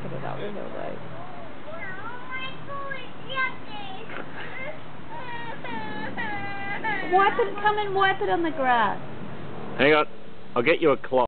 wiping it out, isn't it? Wipe it, come and wipe it on the grass. Hang on, I'll get you a cloth.